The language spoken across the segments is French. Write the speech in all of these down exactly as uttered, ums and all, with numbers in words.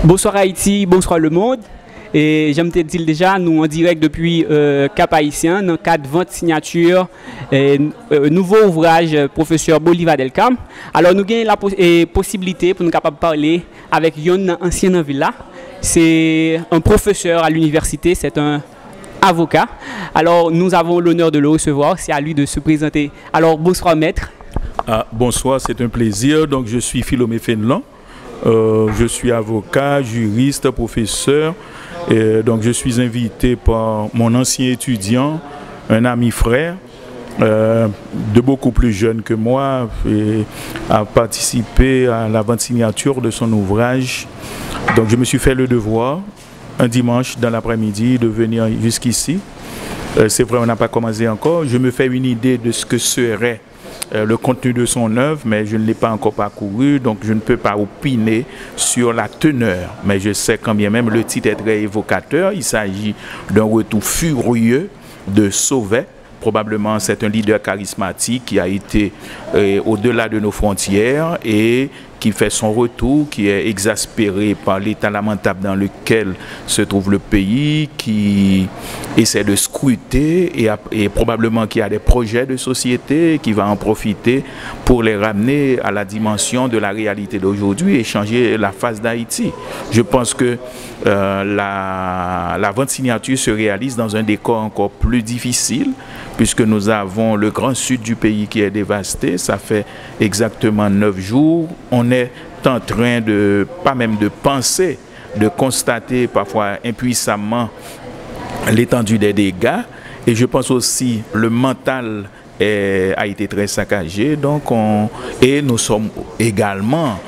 Bonsoir Haïti, bonsoir le monde. Et j'aime te dire déjà, nous en direct depuis euh, Cap Haïtien, dans le cadre de vente signature, et, euh, nouveau ouvrage professeur Bolivar Delcam. Alors nous avons la poss et possibilité pour nous capables de parler avec un ancien en ville là. C'est un professeur à l'université, c'est un avocat. Alors nous avons l'honneur de le recevoir, c'est à lui de se présenter. Alors bonsoir maître. Ah, bonsoir, c'est un plaisir. Donc je suis Philomé Fénelon. Euh, je suis avocat, juriste, professeur. Et donc je suis invité par mon ancien étudiant, un ami frère, euh, de beaucoup plus jeune que moi, et à participer à la vente signature de son ouvrage. Donc je me suis fait le devoir, un dimanche dans l'après-midi, de venir jusqu'ici. Euh, c'est vrai, on n'a pas commencé encore. Je me fais une idée de ce que serait Euh, le contenu de son œuvre, mais je ne l'ai pas encore parcouru, donc je ne peux pas opiner sur la teneur. Mais je sais quand bien même le titre est très évocateur. Il s'agit d'un retour furieux de Sauvet. Probablement c'est un leader charismatique qui a été euh, au-delà de nos frontières et qui fait son retour, qui est exaspéré par l'état lamentable dans lequel se trouve le pays, qui essaie de scruter et, et probablement qui a des projets de société, qui va en profiter pour les ramener à la dimension de la réalité d'aujourd'hui et changer la face d'Haïti. Je pense que euh, la, la vente signature se réalise dans un décor encore plus difficile, puisque nous avons le grand sud du pays qui est dévasté. Ça fait exactement neuf jours. On est en train de, pas même de penser, de constater parfois impuissamment l'étendue des dégâts. Et je pense aussi le mental est, a été très saccagé. Donc on, et nous sommes également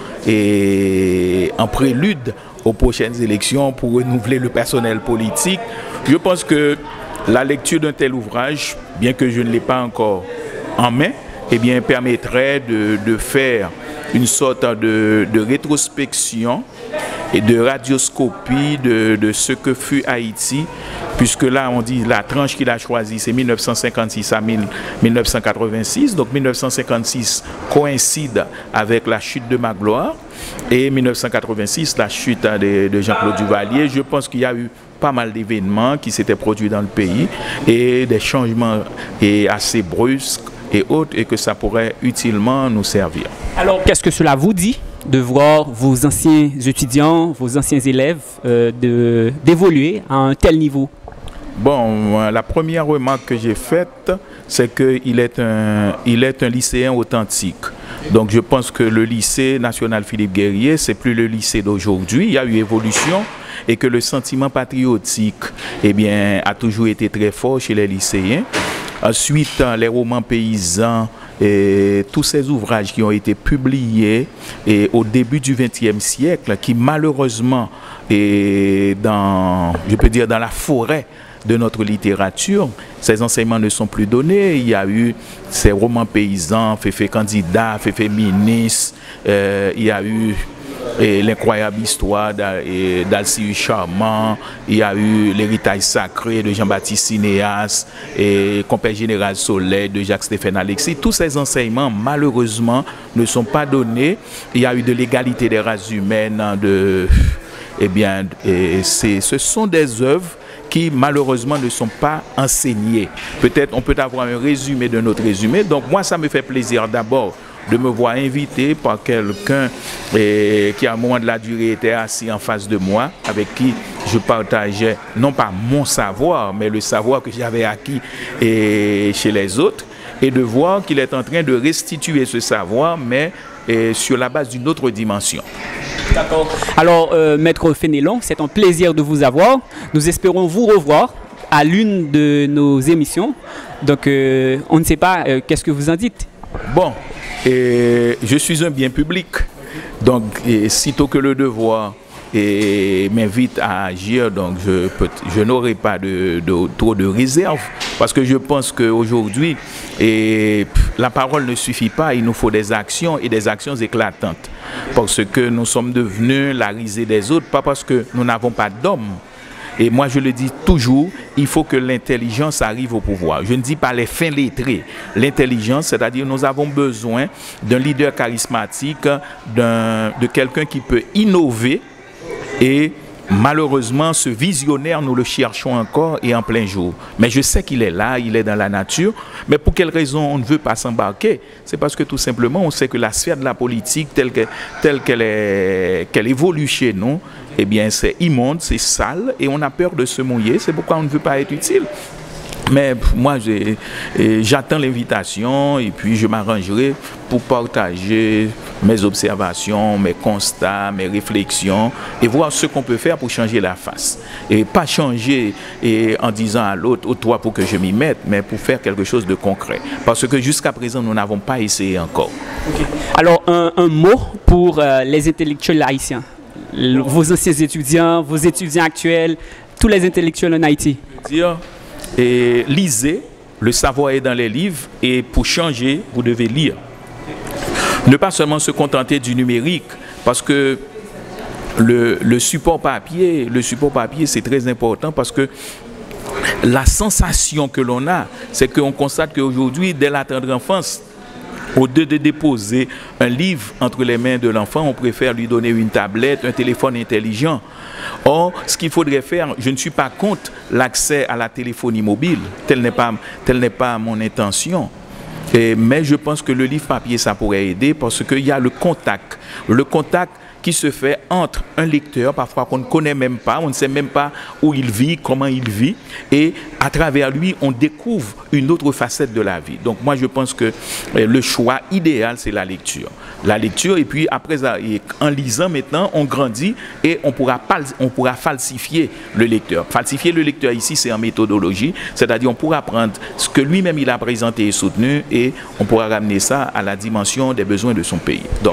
et, en prélude aux prochaines élections pour renouveler le personnel politique. Je pense que la lecture d'un tel ouvrage, bien que je ne l'ai pas encore en main, eh bien, permettrait de, de faire une sorte de, de rétrospection et de radioscopie de, de ce que fut Haïti, puisque là on dit la tranche qu'il a choisie c'est mille neuf cent cinquante-six à mille neuf cent quatre-vingt-six, donc mille neuf cent cinquante-six coïncide avec la chute de Magloire et mille neuf cent quatre-vingt-six la chute de, de Jean-Claude Duvalier. Je pense qu'il y a eu pas mal d'événements qui s'étaient produits dans le pays et des changements et assez brusques et autres, et que ça pourrait utilement nous servir. Alors qu'est-ce que cela vous dit de voir vos anciens étudiants, vos anciens élèves euh, de, d'évoluer à un tel niveau? Bon, la première remarque que j'ai faite, c'est qu'il est un, il est un lycéen authentique. Donc je pense que le lycée national Philippe Guerrier, c'est plus le lycée d'aujourd'hui. Il y a eu évolution et que le sentiment patriotique, eh bien, a toujours été très fort chez les lycéens. Ensuite, les romans paysans, et tous ces ouvrages qui ont été publiés et au début du vingtième siècle, qui malheureusement est dans, je peux dire, dans la forêt de notre littérature, ces enseignements ne sont plus donnés. Il y a eu ces romans paysans, Féfé candidat, Féfé ministre, euh, il y a eu l'incroyable histoire d'Alcide Charmant, il y a eu l'héritage sacré de Jean-Baptiste Cinéas et Compère Général Soleil de Jacques-Stéphane Alexis. Tous ces enseignements, malheureusement, ne sont pas donnés. Il y a eu de l'égalité des races humaines, de, eh bien, et ce sont des œuvres qui malheureusement ne sont pas enseignées. Peut-être on peut avoir un résumé de notre résumé. Donc moi, ça me fait plaisir d'abord de me voir invité par quelqu'un qui à un moment de la durée était assis en face de moi, avec qui je partageais non pas mon savoir, mais le savoir que j'avais acquis et chez les autres, et de voir qu'il est en train de restituer ce savoir, mais et sur la base d'une autre dimension. D'accord. Alors, euh, Maître Fénelon, c'est un plaisir de vous avoir. Nous espérons vous revoir à l'une de nos émissions. Donc, euh, on ne sait pas, euh, qu'est-ce que vous en dites? Bon, et je suis un bien public. Donc, et sitôt que le devoir et m'invite à agir, donc je, je n'aurai pas de, de, trop de réserve, parce que je pense qu'aujourd'hui, la parole ne suffit pas, il nous faut des actions et des actions éclatantes, parce que nous sommes devenus la risée des autres, pas parce que nous n'avons pas d'hommes. Et moi je le dis toujours, il faut que l'intelligence arrive au pouvoir. Je ne dis pas les fins lettrés. L'intelligence, c'est-à-dire nous avons besoin d'un leader charismatique, d'un, de quelqu'un qui peut innover Et malheureusement, ce visionnaire, nous le cherchons encore et en plein jour. Mais je sais qu'il est là, il est dans la nature. Mais pour quelle raison on ne veut pas s'embarquer? C'est parce que tout simplement, on sait que la sphère de la politique, telle que, telle qu'elle est, qu'elle évolue chez nous, eh bien, c'est immonde, c'est sale, et on a peur de se mouiller. C'est pourquoi on ne veut pas être utile. Mais moi, j'attends l'invitation et puis je m'arrangerai pour partager mes observations, mes constats, mes réflexions et voir ce qu'on peut faire pour changer la face. Et pas changer et en disant à l'autre, oh, toi pour que je m'y mette, mais pour faire quelque chose de concret. Parce que jusqu'à présent, nous n'avons pas essayé encore. Okay. Alors, un, un mot pour euh, les intellectuels haïtiens, le, vos anciens étudiants, vos étudiants actuels, tous les intellectuels en Haïti. Dire, et lisez, le savoir est dans les livres et pour changer, vous devez lire. Ne pas seulement se contenter du numérique, parce que le, le support papier, le support papier c'est très important parce que la sensation que l'on a, c'est qu'on constate qu'aujourd'hui, dès la tendre enfance, au lieu de déposer un livre entre les mains de l'enfant, on préfère lui donner une tablette, un téléphone intelligent. Or, ce qu'il faudrait faire, je ne suis pas contre l'accès à la téléphonie mobile, telle n'est pas, telle n'est pas mon intention. Et, mais je pense que le livre papier, ça pourrait aider parce qu'il y a le contact. Le contact qui se fait entre un lecteur, parfois qu'on ne connaît même pas, on ne sait même pas où il vit, comment il vit, et à travers lui, on découvre une autre facette de la vie. Donc moi, je pense que le choix idéal, c'est la lecture. La lecture, et puis après, en lisant maintenant, on grandit et on pourra, on pourra falsifier le lecteur. Falsifier le lecteur ici, c'est en méthodologie, c'est-à-dire on pourra prendre ce que lui-même il a présenté et soutenu et on pourra ramener ça à la dimension des besoins de son pays. Donc,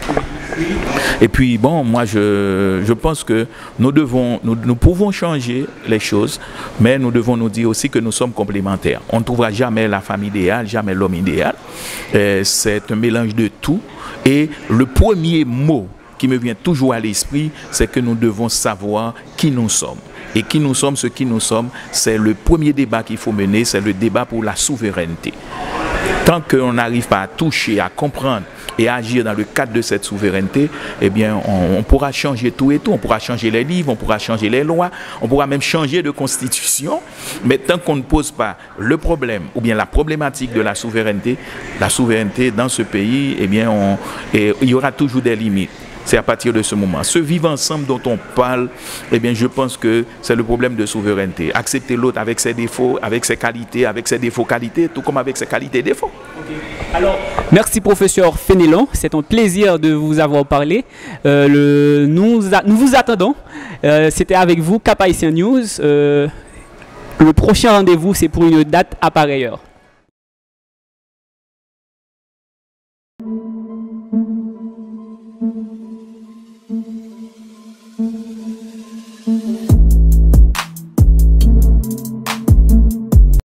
et puis bon, moi je, je pense que nous devons, nous, nous pouvons changer les choses, mais nous devons nous dire aussi que nous sommes complémentaires. On ne trouvera jamais la femme idéale, jamais l'homme idéal. C'est un mélange de tout. Et le premier mot qui me vient toujours à l'esprit, c'est que nous devons savoir qui nous sommes. Et qui nous sommes, ce qui nous sommes, c'est le premier débat qu'il faut mener, c'est le débat pour la souveraineté. Tant qu'on n'arrive pas à toucher, à comprendre et à agir dans le cadre de cette souveraineté, eh bien, on, on pourra changer tout et tout. On pourra changer les livres, on pourra changer les lois, on pourra même changer de constitution. Mais tant qu'on ne pose pas le problème ou bien la problématique de la souveraineté, la souveraineté dans ce pays, eh bien, on, et, il y aura toujours des limites. C'est à partir de ce moment. Ce vivre ensemble dont on parle, eh bien, je pense que c'est le problème de souveraineté. Accepter l'autre avec ses défauts, avec ses qualités, avec ses défauts qualités, tout comme avec ses qualités et défauts. Okay. Alors, merci professeur Fénelon. C'est un plaisir de vous avoir parlé. Euh, le, nous, nous vous attendons. Euh, C'était avec vous, Cap Haïtien News. Euh, le prochain rendez-vous, c'est pour une date à pareille heure.